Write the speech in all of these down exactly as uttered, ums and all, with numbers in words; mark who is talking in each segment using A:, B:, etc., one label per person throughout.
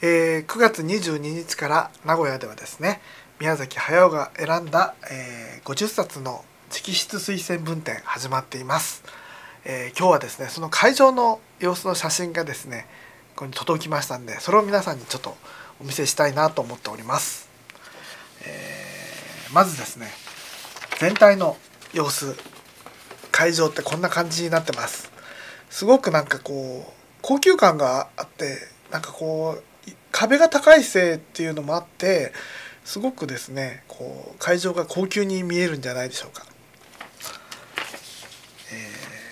A: えー、くがつにじゅうににちから名古屋ではですね、宮崎駿が選んだ、えー、ごじゅっさつの直筆推薦文展始まっています。えー、今日はですね、その会場の様子の写真がですね、ここに届きましたんで、それを皆さんにちょっとお見せしたいなと思っております。えー、まずですね、全体の様子、会場ってこんな感じになってます。すごくなんかこう高級感があって、なんかこう壁が高いせいっていうのもあって、すごくですね、こう会場が高級に見えるんじゃないでしょうか。え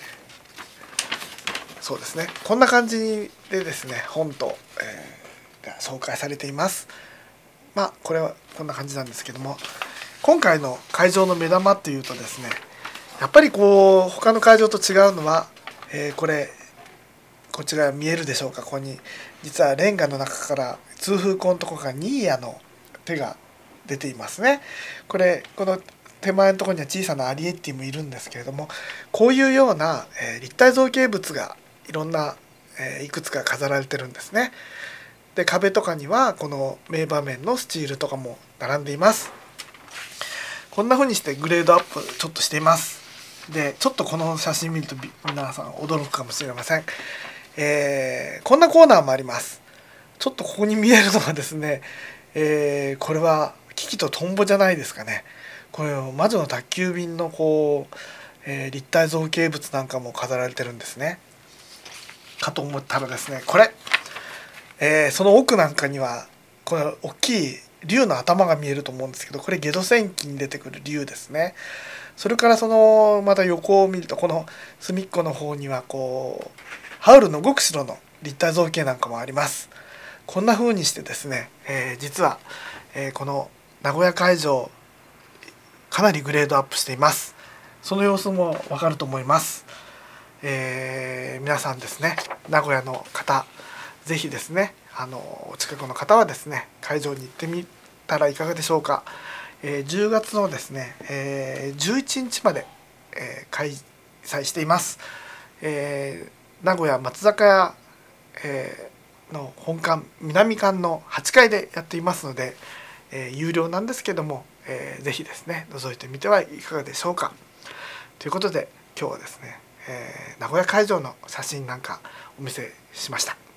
A: ー、そうですね、こんな感じでですね、本と、えー、が紹介されています。まあこれはこんな感じなんですけども、今回の会場の目玉っていうとですね、やっぱりこう他の会場と違うのは、えー、これこちら見えるでしょうか。ここに実はレンガの中から通風口のところからニーヤの手が出ていますね。これこの手前のところには小さなアリエッティもいるんですけれども、こういうような、えー、立体造形物がいろんな、えー、いくつか飾られてるんですね。で、壁とかにはこの名場面のスチールとかも並んでいます。こんな風にしてグレードアップちょっとしています。で、ちょっとこの写真見ると皆さん驚くかもしれません。えー、こんなコーナーもあります。ちょっとここに見えるのはですね、えー、これはキキとトンボじゃないですかね。これ魔女の宅急便のこう、えー、立体造形物なんかも飾られてるんですね。かと思ったらですね、これ、えー、その奥なんかにはこれ大きい竜の頭が見えると思うんですけど、これゲド戦記に出てくる竜ですね。それからそのまた横を見ると、この隅っこの方にはこうハウルの動く城の立体造形なんかもあります。こんな風にしてですね、えー、実は、えー、この名古屋会場かなりグレードアップしています。その様子もわかると思います。えー、皆さんですね、名古屋の方ぜひですね、あのお近くの方はですね、会場に行ってみたらいかがでしょうか。えー、じゅうがつのですね、えー、じゅういちにちまで、えー、開催しています。えー、名古屋松坂屋、えー、の本館南館のはちかいでやっていますので、えー、有料なんですけども、えー、ぜひですね覗いてみてはいかがでしょうか。ということで今日はですね、えー、名古屋会場の写真なんかお見せしました。